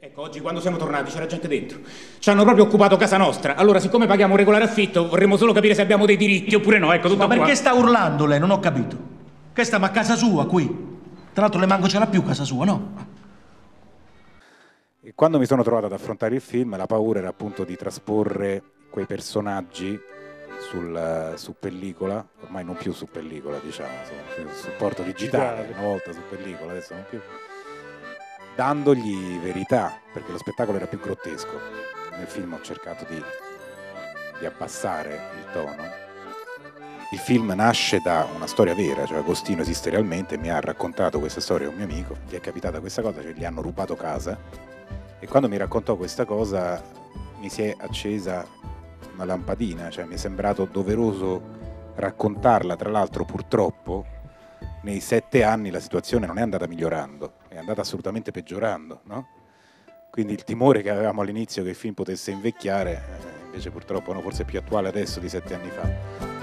Ecco, oggi quando siamo tornati c'era gente dentro. Ci hanno proprio occupato casa nostra. Allora, siccome paghiamo un regolare affitto, vorremmo solo capire se abbiamo dei diritti oppure no. Ecco, tutto Ma perché qua. sta urlando lei? Non ho capito. Che stiamo a casa sua qui? Tra l'altro le manco ce l'ha più casa sua, no? E quando mi sono trovato ad affrontare il film, la paura era appunto di trasporre quei personaggi su pellicola, ormai non più su pellicola, diciamo, su supporto digitale, una volta su pellicola, adesso non più, dandogli verità, perché lo spettacolo era più grottesco. Nel film ho cercato di abbassare il tono. Il film nasce da una storia vera, cioè Agostino esiste realmente, mi ha raccontato questa storia un mio amico, gli è capitata questa cosa, cioè gli hanno rubato casa, e quando mi raccontò questa cosa mi si è accesa una lampadina, cioè mi è sembrato doveroso raccontarla. Tra l'altro purtroppo nei 7 anni la situazione non è andata migliorando, è andata assolutamente peggiorando, no? Quindi il timore che avevamo all'inizio che il film potesse invecchiare, invece purtroppo no, forse è più attuale adesso di 7 anni fa.